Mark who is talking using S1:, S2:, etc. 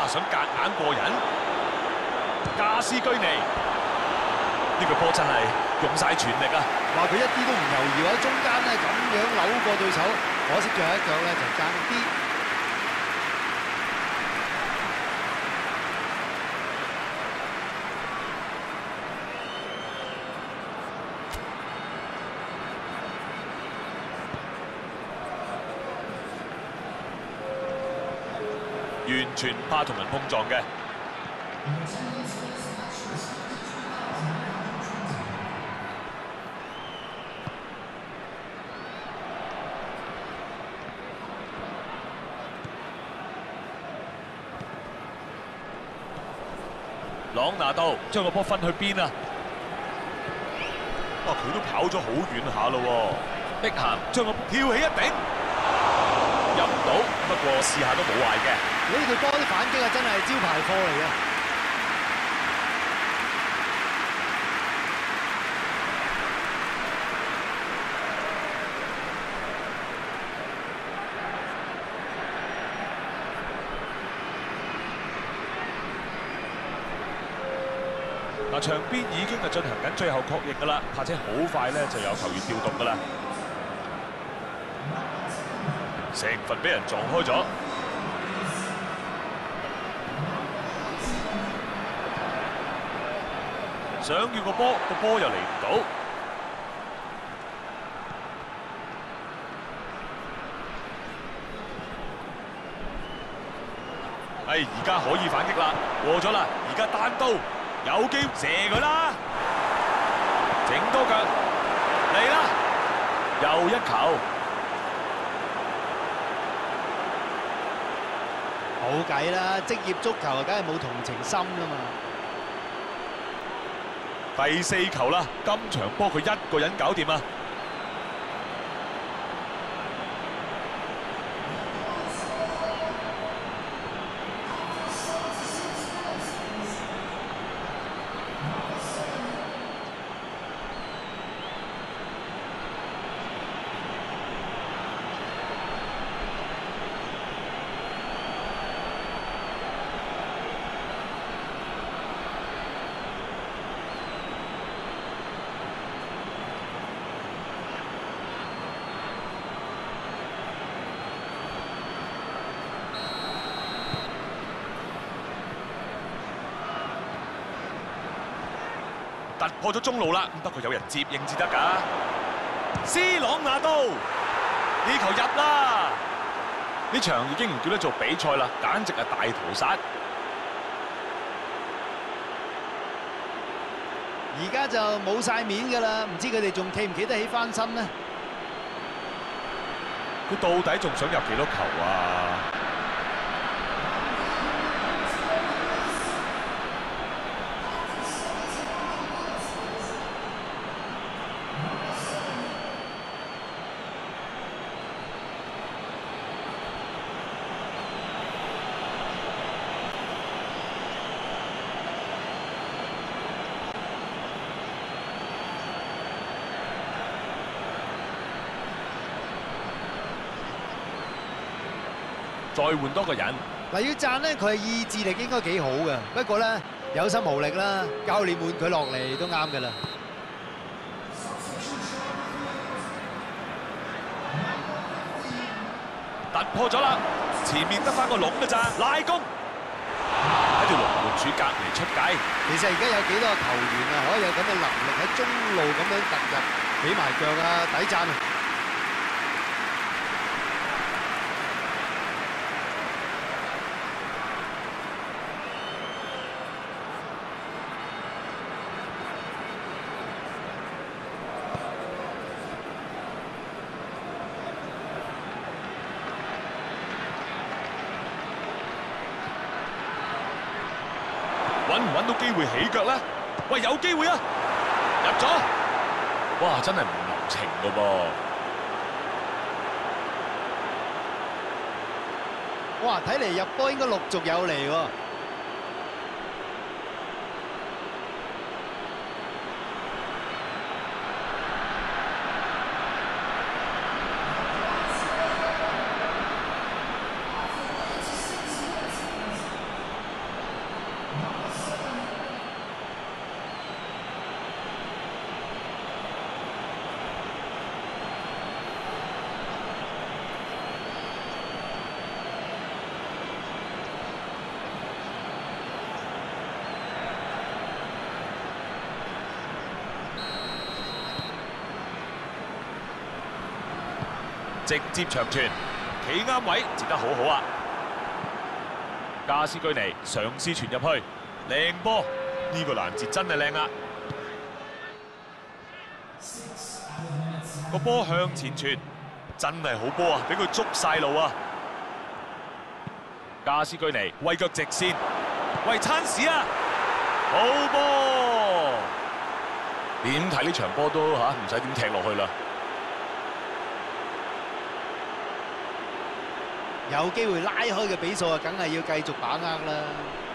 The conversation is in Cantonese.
S1: 想夾硬過人，加斯居尼呢個波真係用晒全力啊！
S2: 話佢一啲都唔猶豫喺中間咧，咁樣扭過對手，可惜最後一腳咧就爭啲。
S1: 完全唔怕同人碰撞嘅。朗拿度將個波分去邊啊？哇！佢都跑咗好遠下咯喎。碧咸將個跳起一頂，入唔到，不過試下都冇壞嘅。
S2: 呢隊波啲反擊啊，真係招牌貨嚟嘅。
S1: 嗱，場邊已經係進行緊最後確認㗎啦，怕且好快咧就有球員調動㗎啦。成份俾人撞開咗。想要個波又嚟唔到。而家可以反擊啦，過咗啦，而家單刀有機會射佢啦，整多腳嚟啦，又一球。
S2: 冇計啦，職業足球梗係冇同情心啦嘛。
S1: 第4球啦，今場波佢一個人搞掂啊！突破咗中路啦，不過有人接應至得㗎。斯朗拿度呢球入啦！呢場已經唔叫得做比賽啦，簡直係大屠殺。
S2: 而家就冇晒面㗎啦，唔知佢哋仲企唔企得起翻身呢？
S1: 佢到底仲想入幾多球啊？再換多個人。
S2: 嗱，要讚咧，佢係意志力應該幾好嘅，不過咧有心無力啦，教練換佢落嚟都啱㗎啦。
S1: 突破咗啦，前面得翻個籠㗎咋，拉弓喺條龍門柱隔離出界。
S2: 其實而家有幾多個球員啊，可以有咁嘅能力喺中路咁樣突入，起埋腳啊，抵讚啊！
S1: 揾唔揾到機會起腳咧？喂，有機會啊！入咗，哇！真係唔留情㗎噃。
S2: 哇！睇嚟入波應該陸續有嚟喎。
S1: 直接長傳，企啱位，接得好好啊！加斯居尼嘗試傳入去，靚波，呢個攔截真係靚啦！個波向前傳，真係好波啊！俾佢捉晒路啊！加斯居尼為腳直線，喂찬스啊！好波！點睇呢場波都唔使點踢落去啦。
S2: 有機會拉開嘅比數啊，梗係要繼續把握啦。